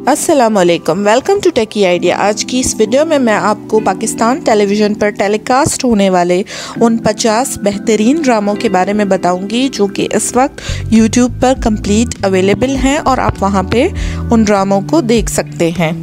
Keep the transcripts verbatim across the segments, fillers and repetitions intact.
अस्सलामुअलैकुम, welcome to techy idea. आज की इस वीडियो में मैं आपको पाकिस्तान टेलीविज़न पर टेलीकास्ट होने वाले उन पचास बेहतरीन ड्रामों के बारे में बताऊंगी जो कि इस वक्त यूट्यूब पर कंप्लीट अवेलेबल हैं और आप वहां पे उन ड्रामों को देख सकते हैं।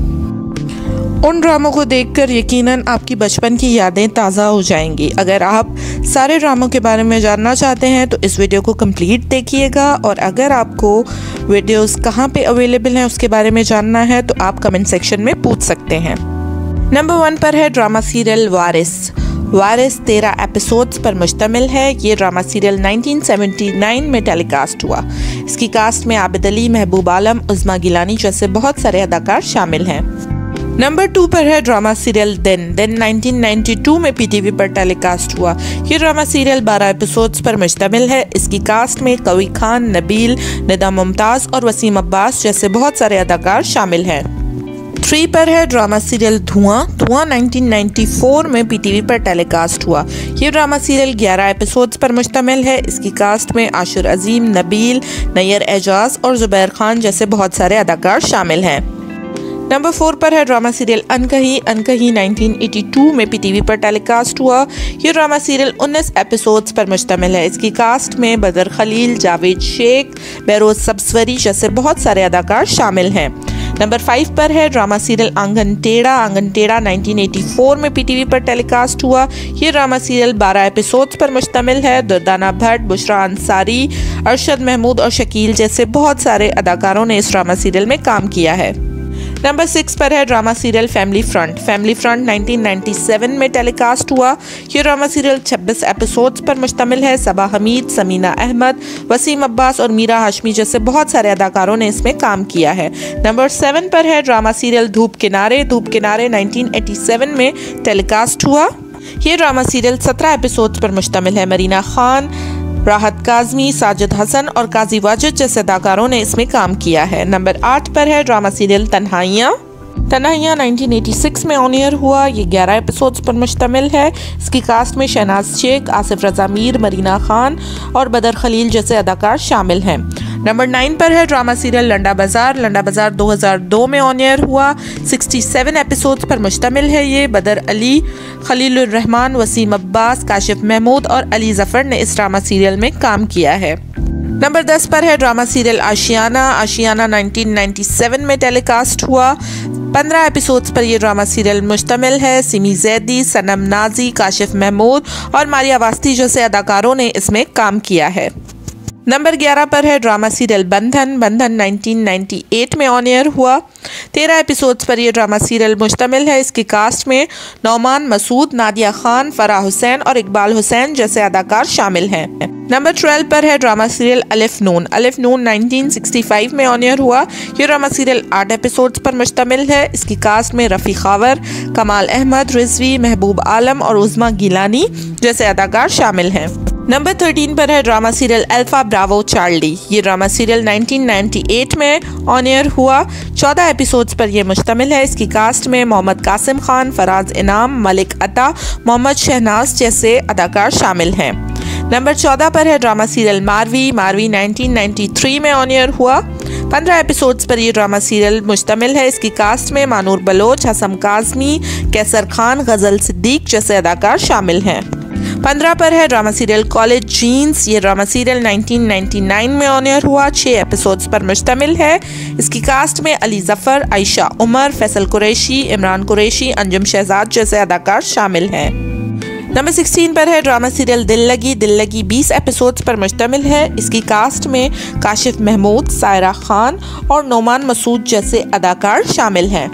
उन ड्रामों को देखकर यकीनन आपकी बचपन की यादें ताज़ा हो जाएंगी। अगर आप सारे ड्रामों के बारे में जानना चाहते हैं तो इस वीडियो को कंप्लीट देखिएगा, और अगर आपको वीडियोस कहाँ पे अवेलेबल हैं उसके बारे में जानना है तो आप कमेंट सेक्शन में पूछ सकते हैं। नंबर वन पर है ड्रामा सीरियल वारिस। वारिस तेरह एपिसोड्स पर मुश्तमिल है। ये ड्रामा सीरियल उन्नीस सौ उन्यासी में टेलीकास्ट हुआ। इसकी कास्ट में आबिद अली, महबूब आलम, उज़्मा गिलानी जैसे बहुत सारे अदाकार शामिल हैं। नंबर टू पर है ड्रामा सीरियल दिन। दिन उन्नीस सौ बानवे में पीटीवी पर टेलीकास्ट हुआ। ये ड्रामा सीरियल बारह एपिसोड्स पर मुश्तमिल है। इसकी कास्ट में कवी खान, नबील, निदा मुमताज़ और वसीम अब्बास जैसे बहुत सारे अदाकार शामिल हैं। थ्री पर है ड्रामा सीरियल धुआं। धुआं उन्नीस सौ चौरानवे में पीटीवी पर टेलीकास्ट हुआ। ये ड्रामा सीरियल ग्यारह एपिसोड्स पर मुश्तमिल है। इसकी कास्ट में आशुर अजीम, नबील, नैयर एजाज और जुबैर खान जैसे बहुत सारे अदाकार शामिल हैं। नंबर फोर पर है ड्रामा सीरियल अनकही। अनकही उन्नीस सौ बयासी में पीटीवी पर टेलीकास्ट हुआ। ये ड्रामा सीरियल उन्नीस एपिसोड्स पर मुश्तमिल है। इसकी कास्ट में बदर खलील, जावेद शेख, बेरोज सब्सवरी जैसे बहुत सारे अदाकार शामिल हैं। नंबर फाइव पर है ड्रामा सीरियल आंगन टेढ़ा। आंगन टेढ़ा उन्नीस सौ चौरासी में पीटीवी पर टेलीकास्ट हुआ। ये ड्रामा सीरियल बारह एपिसोड्स पर मुश्तमिल है। दुर्दाना भट्ट, बुशरा अंसारी, अरशद महमूद और शकील जैसे बहुत सारे अदाकारों ने इस ड्रामा सीरियल में काम किया है। नंबर सिक्स पर है drama serial family front. Family front उन्नीस सौ सत्तानवे में टेलीकास्ट हुआ। ये ड्रामा सीरियल छब्बीस एपिसोड्स पर मुश्तमिल है। सबा हमीद, समीना अहमद, वसीम अब्बास और मीरा हाशमी जैसे बहुत सारे अदाकारों ने इसमें काम किया है। नंबर सेवन पर है ड्रामा सीरियल धूप किनारे। धूप किनारे उन्नीस सौ सत्तासी में टेलीकास्ट हुआ। ये ड्रामा सीरियल सत्रह एपिसोड्स पर मुश्तमिल है। मरीना खान, राहत काज़मी, साजिद हसन और काजी वाजिद जैसे अदाकारों ने इसमें काम किया है। नंबर आठ पर है ड्रामा सीरियल तन्हाइयाँ। तन्हाइयाँ उन्नीस सौ छियासी में ऑन एयर हुआ। ये ग्यारह एपिसोड्स पर मुश्तमिल है। इसकी कास्ट में शहनाज शेख, आसिफ रजा मीर, मरीना खान और बदर खलील जैसे अदाकार शामिल हैं। नंबर नाइन पर है ड्रामा सीरियल लंडा बाजार। लंडा बाजार दो हज़ार दो में ऑन एयर हुआ। सड़सठ एपिसोड्स पर मुश्तमिल है। ये बदर अली, खलीलुर रहमान, वसीम अब्बास, काशिफ महमूद और अली जफर ने इस ड्रामा सीरियल में काम किया है। नंबर दस पर है ड्रामा सीरियल आशियाना। आशियाना उन्नीस सौ सत्तानवे में टेलीकास्ट हुआ। पंद्रह एपिसोड्स पर यह ड्रामा सीरियल मुश्तमिल है। सिमी जैदी, सनम नाजी, काशिफ महमूद और मारिया वास्ती जैसे अदाकारों ने इसमें काम किया है। नंबर ग्यारह पर है ड्रामा सीरियल बंधन। बंधन उन्नीस सौ अट्ठानवे में ऑन एयर हुआ। तेरह एपिसोड्स पर यह ड्रामा सीरियल मुश्तमिल है। इसकी कास्ट में नौमान मसूद, नादिया खान, फराह हुसैन और इकबाल हुसैन जैसे अदाकार शामिल हैं। नंबर ट्वेल्व पर है ड्रामा सीरियल अलिफ नून। अलिफ नून उन्नीस सौ पैंसठ में ऑन एयर हुआ। यह ड्रामा सीरियल आठ एपिसोड्स पर मुश्तमिल है। इसकी कास्ट में रफ़ी खावर, कमाल अहमद, रिजवी, महबूब आलम और उज़्मा गिलानी जैसे अदाकार शामिल हैं। नंबर थर्टीन पर है drama serial alpha bravo charlie. ये ड्रामा सीरियल उन्नीस सौ अट्ठानवे में ऑन एयर हुआ। चौदह एपिसोड्स पर यह मुश्तमिल है। इसकी कास्ट में मोहम्मद कासिम खान, फराज इनाम, मलिक अता, मोहम्मद शहनाज जैसे अदाकार शामिल हैं। नंबर चौदह पर है ड्रामा सीरियल मारवी। मारवी उन्नीस सौ तिरानवे में ऑन एयर हुआ। पंद्रह एपिसोड्स पर यह ड्रामा सीरियल मुश्तमिल है। इसकी कास्ट में मानूर बलोच, हसम काज़मी, कैसर खान, गजल सिद्दीक जैसे अदाकार शामिल हैं। पंद्रह पर है ड्रामा सीरियल कॉलेज जीन्स। ये ड्रामा सीरियल उन्नीस सौ निन्यानवे में ऑन एयर हुआ। छः एपिसोड्स पर मुश्तमिल है। इसकी कास्ट में अली जफर, आयशा उमर, फैसल कुरैशी, इमरान कुरैशी, अंजुम शहजाद जैसे अदाकार शामिल हैं। नंबर सोलह पर है ड्रामा सीरियल दिल लगी। दिल लगी बीस एपिसोड्स पर मुश्तमिल है। इसकी कास्ट में काशिफ महमूद, सायरा खान और नौमान मसूद जैसे अदाकार शामिल हैं।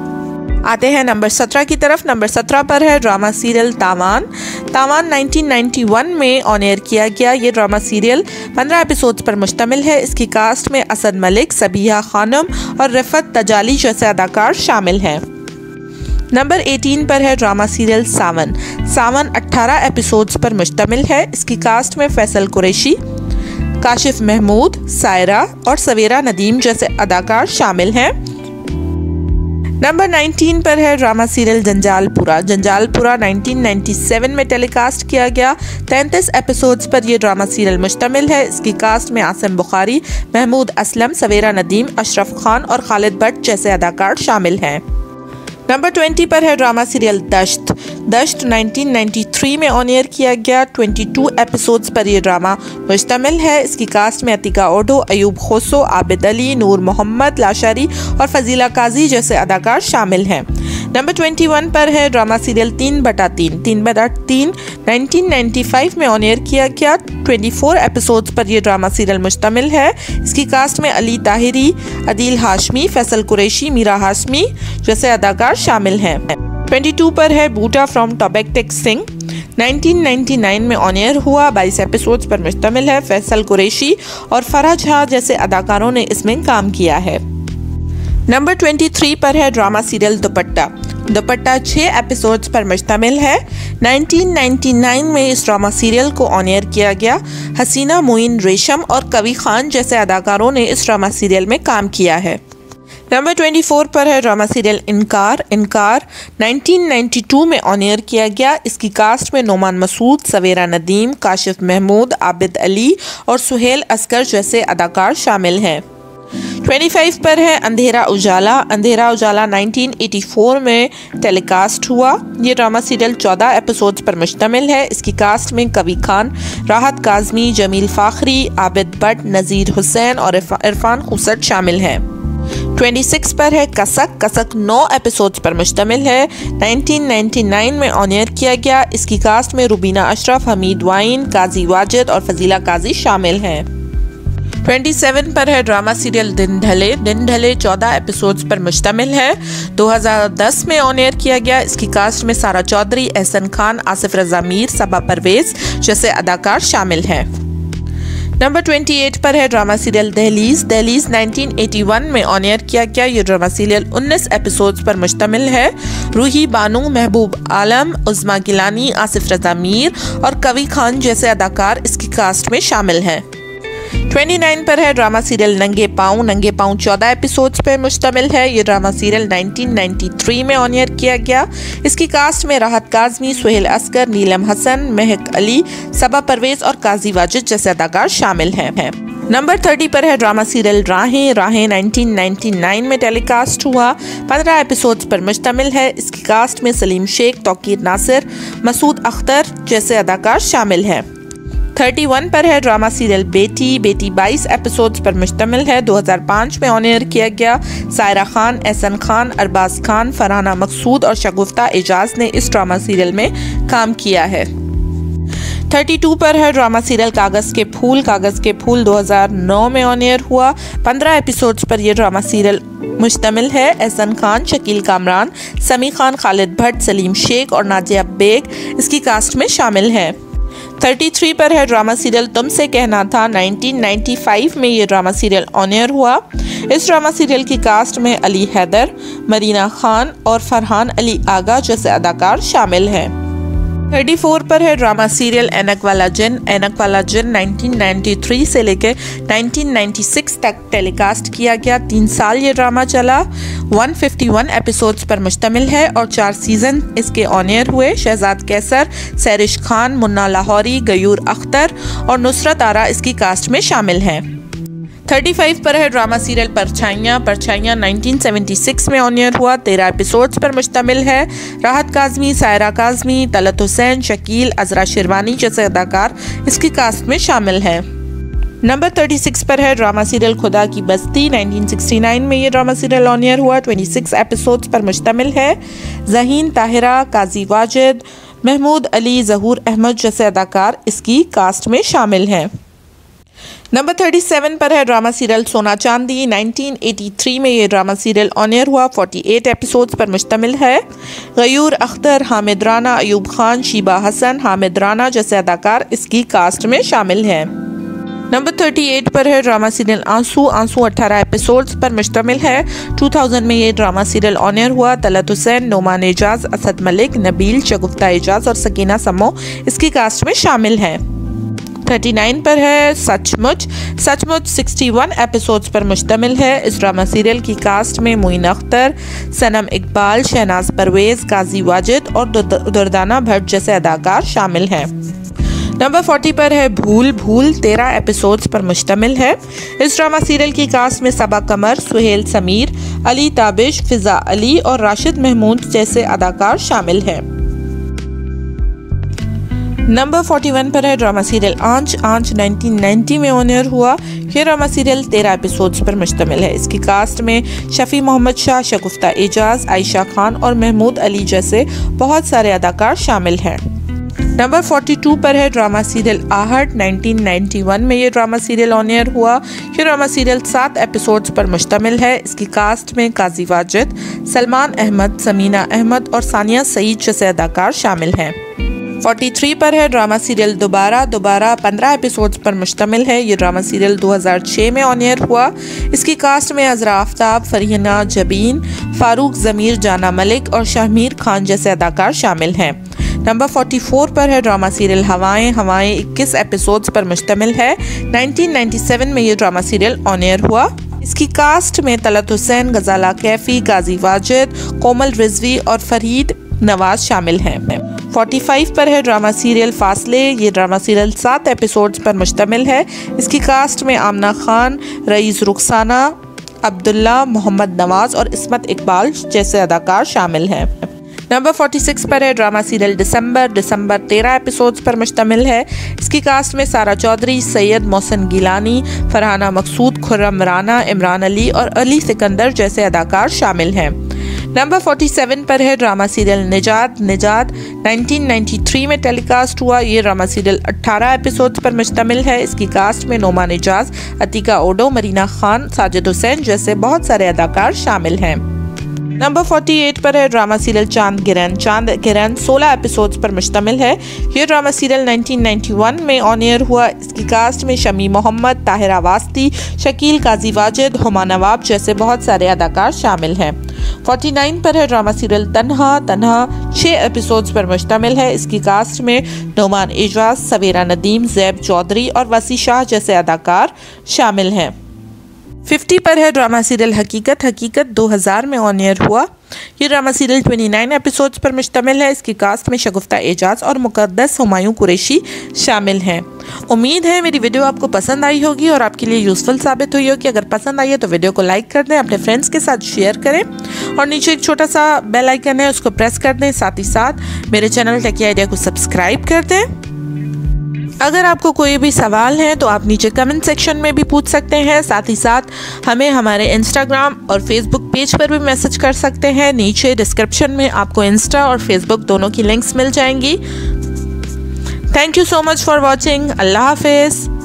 आते हैं नंबर सत्रह की तरफ। नंबर सत्रह पर है ड्रामा सीरियल तावान। तावान उन्नीस सौ इक्यानवे में ऑन एयर किया गया। ये ड्रामा सीरियल पंद्रह एपिसोड्स पर मुश्तमिल है। इसकी कास्ट में असद मलिक, सबिहा खानम और रिफत तजाली जैसे अदाकार शामिल हैं। नंबर अठारह पर है ड्रामा सीरियल सावन। सावन अठारह एपिसोड्स पर मुश्तमिल है। इसकी कास्ट में फैसल कुरैशी, काशिफ महमूद, सायरा और सवेरा नदीम जैसे अदाकार शामिल हैं। नंबर नाइनटीन पर है drama serial Janjalpura. Janjalpura nineteen ninety seven में टेलीकास्ट किया गया। तैंतीस एपिसोड्स पर यह ड्रामा सीरियल मुश्तमिल है। इसकी कास्ट में आसिम बुखारी, महमूद असलम, सवेरा नदीम, अशरफ खान और खालिद भट्ट जैसे अदाकार शामिल हैं। नंबर ट्वेंटी पर है drama serial Dasht. Dasht nineteen ninety three में ऑन एयर किया गया। बाईस एपिसोड्स पर यह ड्रामा मुश्तमिल है। इसकी कास्ट में अतिका ओडो, अयूब खोसो, आबिद अली, नूर मोहम्मद लाशारी और फजीला काजी जैसे अदाकार शामिल हैं। नंबर इक्कीस पर है ड्रामा सीरियल तीन बटा तीन। तीन बटा तीन नाइनटीन नाइंटी फाइव में ऑन एयर किया गया। चौबीस एपिसोड्स पर यह ड्रामा सीरियल मुश्तमिल है। इसकी कास्ट में अली ताहिरी, अदील हाशमी, फैसल कुरैशी, मीरा हाशमी जैसे अदाकार शामिल हैं। बाईस पर है बूटा from टॉबैक Singh. Nineteen ninety nine में ऑन एयर हुआ। बाईस एपिसोड्स पर मुश्तमिल है। फैसल कुरैशी और फराह झा जैसे अदाकारों ने इसमें काम किया है। नंबर तेईस पर है ड्रामा सीरियल दुपट्टा। दुपट्टा छः एपिसोड्स पर मुश्तमिल है। नाइनटीन नाइंटी नाइन में इस ड्रामा सीरियल को ऑन एयर किया गया। हसीना मोइन रेशम और कवि खान जैसे अदाकारों ने इस ड्रामा सीरियल में काम किया है। नंबर चौबीस पर है drama serial Inkaar. Inkaar nineteen ninety two में ऑन एयर किया गया। इसकी कास्ट में नोमान मसूद, सवेरा नदीम, काशिफ महमूद, आबिद अली और सुहेल असगर जैसे अदाकार शामिल हैं। पच्चीस पर है Andhera Ujala. Andhera Ujala nineteen eighty four में टेलीकास्ट हुआ। ये ड्रामा सीरियल चौदह एपिसोड्स पर मुश्तमिल है। इसकी कास्ट में कवि खान, राहत काजमी, जमील फाखरी, आबिद भट्ट, नज़ीर हुसैन और इरफान खुसट शामिल हैं। छब्बीस पर है कसक। कसक नौ एपिसोड्स पर मुश्तमिल है। नाइनटीन नाइंटी नाइन में ऑन एयर किया गया। इसकी कास्ट में रुबीना अशरफ, हमीद वाइन, काजी वाजिद और फजीला काजी शामिल हैं। सत्ताईस पर है ड्रामा सीरियल दिन ढले। दिन ढले चौदह एपिसोड्स पर मुश्तमिल है। दो हज़ार दस में ऑन एयर किया गया। इसकी कास्ट में सारा चौधरी, एहसन खान, आसिफ रजा मीर, सबा परवेज जैसे अदाकार शामिल हैं। नंबर अट्ठाईस पर है drama serial Dehleez. Dehleez nineteen eighty one में ऑन एयर किया गया। ये ड्रामा सीरियल उन्नीस एपिसोड्स पर मुश्तमिल है। रूही बानू, महबूब आलम, उज़मा गिलानी, आसिफ रजा मीर और कवि खान जैसे अदाकार इसकी कास्ट में शामिल हैं। उनतीस पर है ड्रामा सीरियल नंगे पाँव। नंगे पाँव चौदह एपिसोड्स पर मुश्तमिल है। ये drama serial nineteen ninety three में ऑन एयर किया गया। इसकी कास्ट में राहत काजमी, सुहेल असगर, नीलम हसन, महक अली, सबा परवेज और काजी वाजिद जैसे अदाकार शामिल हैं। नंबर तीस पर है drama serial Raahein. Raahein nineteen ninety nine में टेलीकास्ट हुआ। पंद्रह एपिसोड्स पर मुश्तमिल है। इसकी कास्ट में सलीम शेख, तौकीर नासिर, मसूद अख्तर जैसे अदाकार शामिल हैं। इकतीस पर है ड्रामा सीरियल बेटी। बेटी बाईस एपिसोड्स पर मुश्तमिल है। दो हज़ार पाँच में ऑन एयर किया गया। सायरा खान, एहसन खान, अरबाज खान, फरहाना मकसूद और शगुफ्ता एजाज ने इस ड्रामा सीरियल में काम किया है। बत्तीस पर है ड्रामा सीरियल कागज़ के फूल। कागज़ के फूल दो हज़ार नौ में ऑन एयर हुआ। पंद्रह एपिसोड्स पर यह ड्रामा सीरियल मुश्तमिल है। एहसन खान, शकील कामरान, समी खान, खालिद भट्ट, सलीम शेख और नाजिया बेग इसकी कास्ट में शामिल हैं। तैंतीस पर है ड्रामा सीरियल तुमसे कहना था। नाइनटीन नाइंटी फाइव में ये ड्रामा सीरियल ऑन एयर हुआ। इस ड्रामा सीरियल की कास्ट में अली हैदर, मरीना खान और फरहान अली आगा जैसे अदाकार शामिल हैं। चौंतीस पर है ड्रामा सीरियल ऐनक वाला जिन। ऐनक वाला जिन नाइनटीन नाइंटी थ्री से लेकर नाइनटीन नाइंटी सिक्स तक टेलीकास्ट किया गया। तीन साल ये ड्रामा चला। एक सौ इक्यावन एपिसोड्स पर मुश्तमिल है और चार सीजन इसके ऑन एयर हुए। शहजाद कैसर, सैरिश खान, मुन्ना लाहौरी, गयूर अख्तर और नुसरत आरा इसकी कास्ट में शामिल हैं। पैंतीस पर है drama serial Parchaiyan. Parchaiyan nineteen seventy six में ऑन एयर हुआ। तेरह एपिसोड्स पर मुश्तमिल है। राहत काजमी, सायरा काजमी, तलत हुसैन, शकील, अजरा शिरवानी जैसे अदाकार इसकी कास्ट में शामिल हैं। नंबर छत्तीस पर है ड्रामा सीरियल खुदा की बस्ती। नाइनटीन सिक्सटी नाइन में ये ड्रामा सीरियल ऑन एयर हुआ। छब्बीस एपिसोड्स पर मुश्तमिल है। जहीन ताहिरा, काजी वाजिद, महमूद अली, जहूर अहमद जैसे अदाकार इसकी कास्ट में शामिल हैं। नंबर सैंतीस पर है ड्रामा सीरियल सोना चांदी। नाइनटीन एटी थ्री में ये ड्रामा सीरियल ऑन एयर हुआ। अड़तालीस एपिसोड्स पर मुश्तमिल है। गयूर अख्तर, हामिद राना, अयूब खान, शीबा हसन, हामिद राना जैसे अदाकार इसकी कास्ट में शामिल हैं। नंबर अड़तीस पर है ड्रामा सीरियल आंसू। आंसू अठारह एपिसोड्स पर मुश्तमिल है। दो हज़ार में ये ड्रामा सीरियल ऑन एयर हुआ। तलत हुसैन, नोमान एजाज, असद मलिक, नबील, शगुफ्ता एजाज और सकीना समो इसकी कास्ट में शामिल हैं। थर्टी नाइन पर है सचमुच। सचमुच इकसठ एपिसोड्स पर मुश्तमिल है। इस ड्रामा सीरियल की कास्ट में मोइन अख्तर, सनम इकबाल, शहनाज परवेज, काजी वाजिद और दुर्दाना भट्ट जैसे अदाकार शामिल हैं। नंबर चालीस पर है भूल। भूल तेरह एपिसोड्स पर मुश्तमिल है। इस ड्रामा सीरियल की कास्ट में सबा कमर, सुहेल समीर, अली ताबिश, फिजा अली और राशिद महमूद जैसे अदाकार शामिल हैं। नंबर इकतालीस पर है ड्रामा सीरियल आंच। आंच उन्नीस सौ नब्बे में ऑन एयर हुआ। यह ड्रामा सीरियल तेरह एपिसोड्स पर मुश्तमिल है। इसकी कास्ट में शफी मोहम्मद शाह, शगुफ्ता एजाज, आयशा खान और महमूद अली जैसे बहुत सारे अदाकार शामिल हैं। नंबर बयालीस पर है ड्रामा सीरियल आहट। उन्नीस सौ इक्यानवे में ये ड्रामा सीरियल ऑन एयर हुआ। ये ड्रामा सीरियल सात एपिसोड्स पर मुश्तमिल है। इसकी कास्ट में काजी वाजिद, सलमान अहमद, समीना अहमद और सानिया सईद जैसे अदाकार शामिल हैं। तैंतालीस पर है ड्रामा सीरियल दोबारा। दोबारा पंद्रह एपिसोड्स पर मुश्तमिल है। ये ड्रामा सीरियल दो हज़ार छह में ऑन एयर हुआ। इसकी कास्ट में अजरा आफ्ताब, फरहीना जबीन, फारूक ज़मीर, जाना मलिक और शाहमीर खान जैसे अदाकार शामिल हैं। नंबर चौवालीस पर है ड्रामा सीरियल हवाएं। हवाएं इक्कीस एपिसोड्स पर मुश्तमिल है। उन्नीस सौ सत्तानवे में ये ड्रामा सीरियल ऑन एयर हुआ। इसकी कास्ट में तलत हुसैन, गजाला कैफी, काजी वाजिद, कोमल रिजवी और फरीद नवाज शामिल हैं। पैंतालीस पर है ड्रामा सीरियल फासले। ये ड्रामा सीरियल सात एपिसोड्स पर मुश्तमिल है। इसकी कास्ट में आमना खान, रईस रुखसाना, अब्दुल्ला, मोहम्मद नवाज और इस्मत इकबाल जैसे अदाकार शामिल हैं। नंबर छियालीस पर है ड्रामा सीरियल दिसंबर। दिसंबर तेरह एपिसोड्स पर मुश्तमिल है। इसकी कास्ट में सारा चौधरी, सैयद मोहसिन गिलानी, फरहाना मकसूद, खुर्रम राना, इमरान अली और अली सिकंदर जैसे अदाकार शामिल हैं। नंबर सैंतालीस पर है ड्रामा सीरियल निजात। निजात उन्नीस सौ तिरानवे में टेलीकास्ट हुआ। ये ड्रामा सीरियल अठारह एपिसोड्स पर मुश्तमिल है। इसकी कास्ट में नोमान इजाज, अतीका ओडो, मरीना खान, साजिद हुसैन जैसे बहुत सारे अदाकार शामिल हैं। नंबर अड़तालीस पर है ड्रामा सीरियल चांद गिरन। चांद गिरन सोलह एपिसोड्स पर मुश्तमिल है। ये ड्रामा सीरियल उन्नीस सौ इक्यानवे में ऑन एयर हुआ। इसकी कास्ट में शमी मोहम्मद, ताहिरा वास्ती, शकील, काजी वाजिद, हुमा नवाब जैसे बहुत सारे अदाकार शामिल हैं। उनचास पर है ड्रामा सीरियल तन्हा। तन्हा छः एपिसोड्स पर मुश्तमिल है। इसकी कास्ट में नोमान एजाज, सवेरा नदीम, जैब चौधरी और वसी शाह जैसे अदाकार शामिल हैं। पचास पर है ड्रामा सीरियल हकीकत। हकीकत दो हज़ार में ऑन एयर हुआ। ये ड्रामा सीरियल उनतीस एपिसोड्स पर मुश्तमिल है। इसकी कास्ट में शगुफ्ता एजाज और मुकद्दस हुमायूं कुरैशी शामिल हैं। उम्मीद है मेरी वीडियो आपको पसंद आई होगी और आपके लिए यूज़फुल साबित हुई होगी। अगर पसंद आई है तो वीडियो को लाइक कर दें, अपने फ्रेंड्स के साथ शेयर करें और नीचे एक छोटा सा बेल आइकन है उसको प्रेस कर दें। साथ ही साथ मेरे चैनल टेकी आइडिया को सब्सक्राइब कर दें। अगर आपको कोई भी सवाल है तो आप नीचे कमेंट सेक्शन में भी पूछ सकते हैं। साथ ही साथ हमें हमारे इंस्टाग्राम और फेसबुक पेज पर भी मैसेज कर सकते हैं। नीचे डिस्क्रिप्शन में आपको इंस्टा और फेसबुक दोनों की लिंक्स मिल जाएंगी। Thank you so much for watching. अल्लाह हाफिज़।